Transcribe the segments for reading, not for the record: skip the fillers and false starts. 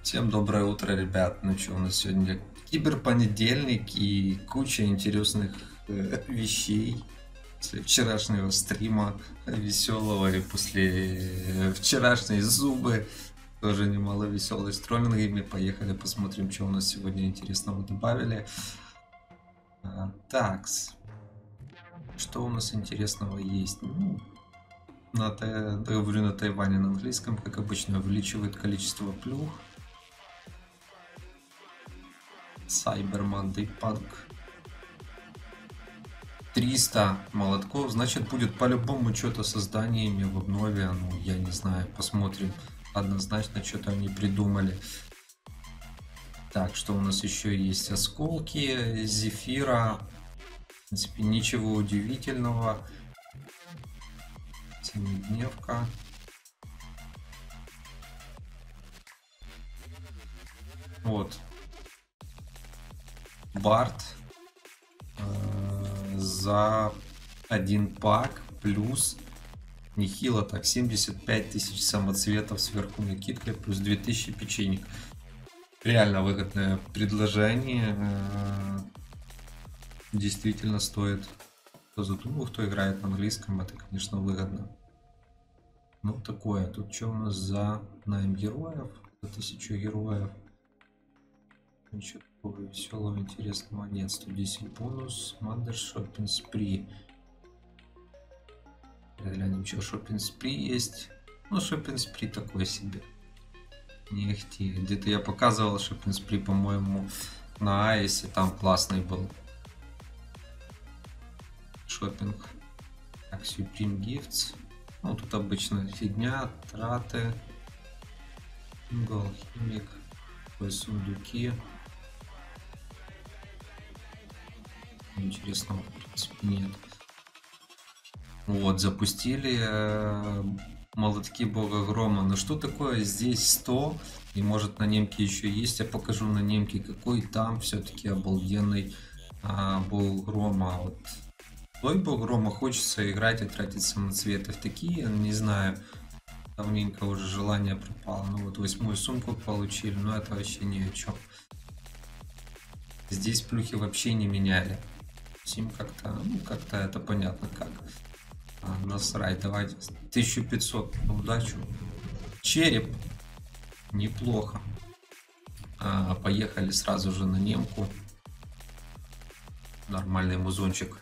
Всем доброе утро, ребят. Ну что, у нас сегодня киберпонедельник и куча интересных вещей после вчерашнего стрима веселого и после вчерашней зубы тоже немало веселой с троллингами. Поехали посмотрим, что у нас сегодня интересного добавили. Такс. Что у нас интересного есть? Говорю на Тайване на английском, как обычно, увеличивает количество плюх. Cyber Monday Punk 300 молотков, значит будет по-любому что-то со зданиями в обнове, ну я не знаю, посмотрим, однозначно что-то они придумали. Так, что у нас еще есть? Осколки Зефира, в принципе ничего удивительного. Семидневка. Вот. Барт за один пак плюс нехило так 75 тысяч самоцветов сверху накидкой плюс 2000 печенек. Реально выгодное предложение. Действительно стоит. Кто задумал, кто играет на английском, это конечно выгодно. Ну такое. Тут что у нас за найм героев? За 1000 героев. Ничего такого веселого, интересного нет. 110 бонус. Мандер Шоппинг Спри. Глянем, что Шоппинг Спри есть. Ну, Шоппинг Спри такой себе. Не ахти. Где-то я показывал Шоппинг Спри, по-моему, на Айсе. Там классный был. Шоппинг. Так, Supreme Gifts. Ну, тут обычно фигня, траты. Алхимик. Сундуки. Интересного, в принципе, нет. Вот, запустили молотки бога грома. Но что такое здесь 100? И может на немке еще есть. Я покажу на немке, какой там все-таки обалденный бог грома. Вот. Той бог грома хочется играть и тратить самоцветы в такие, не знаю. Давненько уже желание пропало. Ну вот 8-ю сумку получили, но это вообще ни о чем. Здесь плюхи вообще не меняли. Сим как-то, ну как-то это понятно как. Насрать, давайте 1500 на удачу. Череп. Неплохо. Поехали сразу же на немку. Нормальный музончик.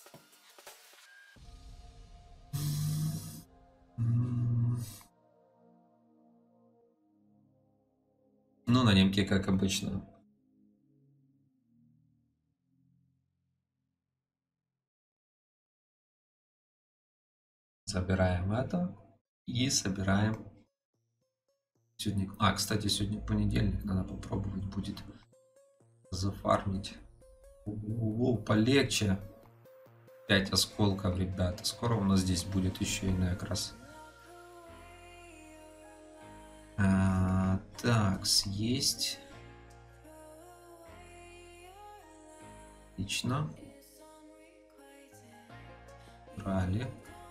Ну, на немке, как обычно. Забираем это. И собираем. Сегодня... кстати, сегодня понедельник. Надо попробовать будет зафармить. Полегче. 5 осколков, ребята. Скоро у нас здесь будет еще и как раз. Так, есть. Отлично. Брали.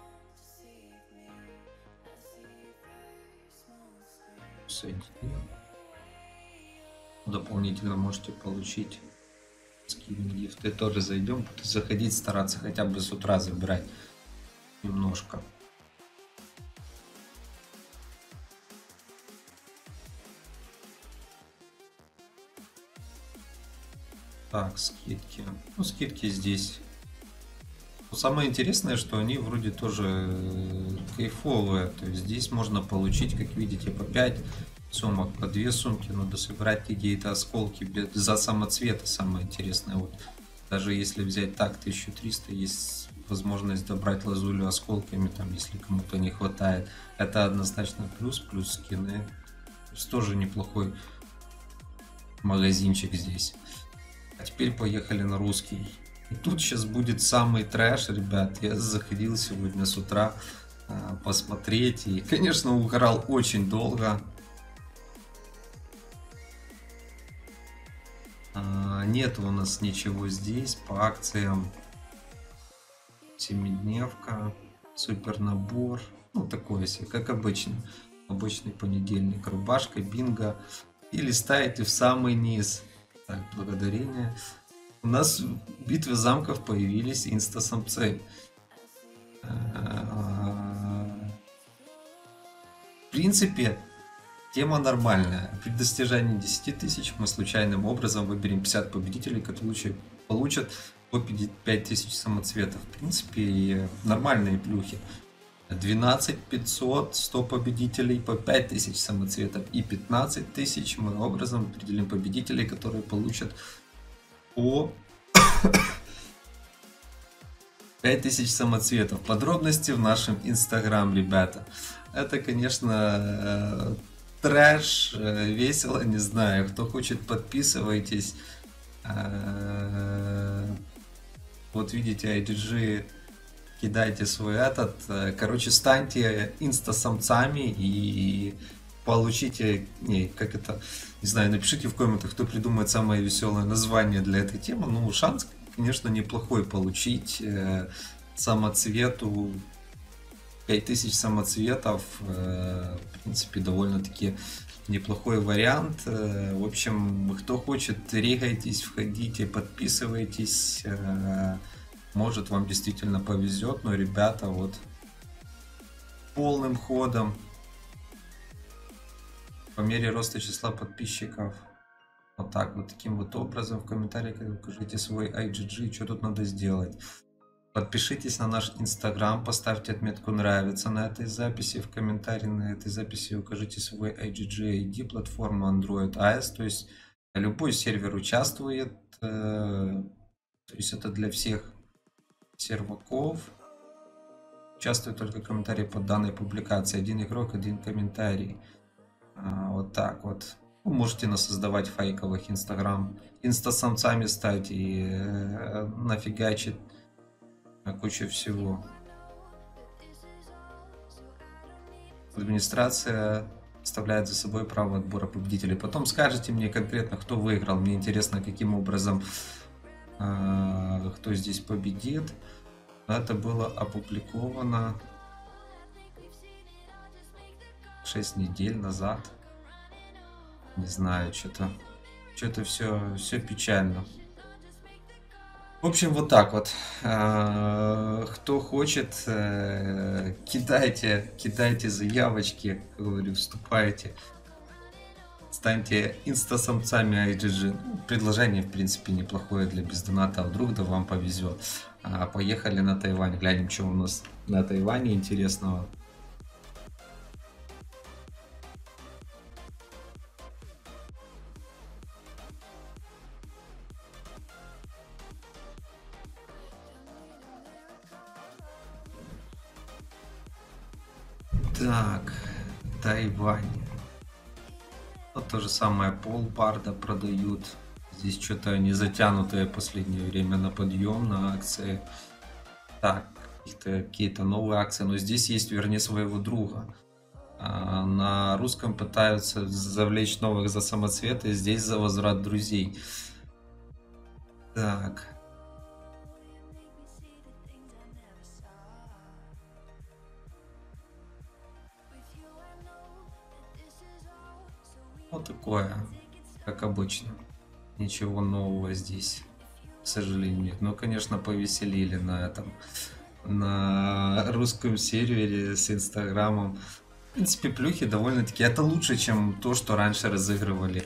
Дополнительно можете получить скиллинг гифты. Тоже зайдем. Буду заходить, стараться хотя бы с утра забирать немножко. Так, скидки. Ну, скидки здесь. Но самое интересное, что они вроде тоже кайфовые. То есть здесь можно получить, как видите, по 5 сумок, по 2 сумки. Надо собирать какие-то осколки за самоцветы. Самое интересное. Вот. Даже если взять так 1300, есть возможность добрать лазулю осколками, там, если кому-то не хватает. Это однозначно плюс, плюс скины. То есть тоже неплохой магазинчик здесь. А теперь поехали на русский. И тут сейчас будет самый трэш, ребят. Я заходил сегодня с утра посмотреть. И, конечно, угорал очень долго. Нет у нас ничего здесь по акциям. 7-дневка, супер набор. Ну, такое себе, как обычно. Обычный понедельник. Рубашка, бинго. и листаете в самый низ. Так, благодарение. У нас в битве замков появились инстасамцы. В принципе, тема нормальная. При достижении 10 тысяч мы случайным образом выберем 50 победителей, которые получат по 5000 самоцветов. В принципе, нормальные плюхи. 12 500, 100 победителей по 5000 самоцветов. И 15 тысяч мы образом определим победителей, которые получат по 5000 самоцветов. Подробности в нашем инстаграм, ребята. Это, конечно, трэш, весело, не знаю. Кто хочет, подписывайтесь. Вот видите, IGG, кидайте свой этот. Короче, станьте инстасамцами и получите, не знаю, напишите в комментах, кто придумает самое веселое название для этой темы. Ну, шанс, конечно, неплохой получить самоцвету. 5000 самоцветов, в принципе, довольно-таки неплохой вариант. В общем, кто хочет, регайтесь, входите, подписывайтесь. Может, вам действительно повезет, но, ребята, вот полным ходом по мере роста числа подписчиков. Вот так вот, таким вот образом. В комментариях укажите свой IGG, что тут надо сделать. Подпишитесь на наш инстаграм, поставьте отметку нравится на этой записи, в комментарии на этой записи укажите свой IGG ID, платформу Android AES, то есть любой сервер участвует, то есть это для всех серваков. Участвует только комментарии под данной публикацией, один игрок, один комментарий. Вот так вот. Вы можете насоздавать фейковых инстасамцами стать и нафигачить куча всего. Администрация оставляет за собой право отбора победителей. Потом скажите мне конкретно, кто выиграл. Мне интересно, каким образом, кто здесь победит. Это было опубликовано 6 недель назад. Не знаю, что-то все печально. В общем, вот так вот. Кто хочет, кидайте заявочки, как говорю, вступайте. Станьте инстасамцами IGG. Предложение, в принципе, неплохое для бездоната. А вдруг да вам повезет. Поехали на Тайвань. Глянем, что у нас на Тайване интересного. Так, Тайвань. Вот то же самое полбарда продают. Здесь что-то они затянутые в последнее время на подъем, на акции. Так, какие-то новые акции. Но здесь есть, вернее, своего друга. На русском пытаются завлечь новых за самоцветы. Здесь за возврат друзей. Так. Вот такое, как обычно. Ничего нового здесь, к сожалению, нет. Но, конечно, повеселили на русском сервере с инстаграмом. В принципе, плюхи довольно-таки. Это лучше, чем то, что раньше разыгрывали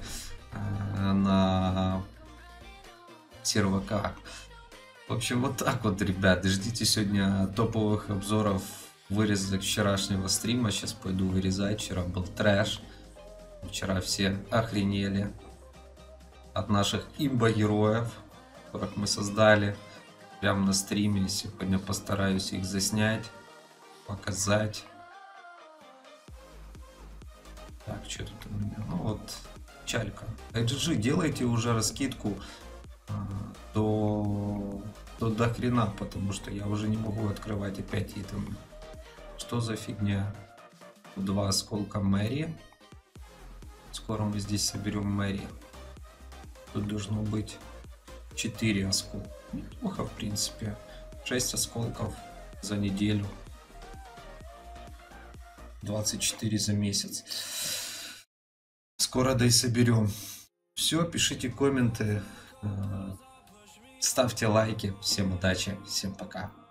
на серваках. В общем, вот так вот, ребят. Ждите сегодня топовых обзоров вырезок вчерашнего стрима. Сейчас пойду вырезать. Вчера был трэш. Вчера все охренели от наших имба-героев, которых мы создали прямо на стриме. Сегодня постараюсь их заснять, показать. Так, что тут у меня? Ну вот, печалька. IGG, делайте уже раскидку до хрена, потому что я уже не могу открывать опять итемы. Что за фигня? 2 осколка Мэри. Скоро мы здесь соберем Мэри. Тут должно быть 4 осколка. Неплохо, в принципе. 6 осколков за неделю. 24 за месяц. Скоро да и соберем. Все, пишите комменты, ставьте лайки. Всем удачи, всем пока.